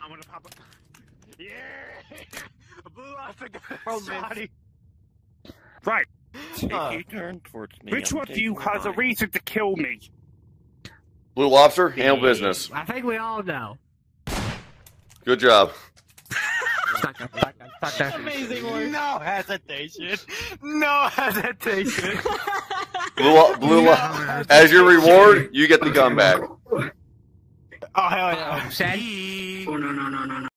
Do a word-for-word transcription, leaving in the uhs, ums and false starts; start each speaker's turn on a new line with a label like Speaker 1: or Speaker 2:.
Speaker 1: I'm gonna pop up. Yeah! A blue lobster
Speaker 2: Oh,
Speaker 1: shotty. Right.
Speaker 3: Uh,
Speaker 4: He turned towards me.
Speaker 1: Which
Speaker 4: I'm
Speaker 1: one of you
Speaker 4: taking
Speaker 1: has a
Speaker 4: mine.
Speaker 1: reason to kill me?
Speaker 3: Blue Lobster, handle business.
Speaker 2: I think we all know.
Speaker 3: Good job.
Speaker 2: Sucker, sucker, sucker.
Speaker 5: Amazing work.
Speaker 1: No hesitation. No hesitation.
Speaker 3: Blue, blue,
Speaker 1: No.
Speaker 3: as your reward, you get the gun back.
Speaker 1: Oh, hell yeah.
Speaker 2: Said.
Speaker 6: Oh, no, no, no, no, no.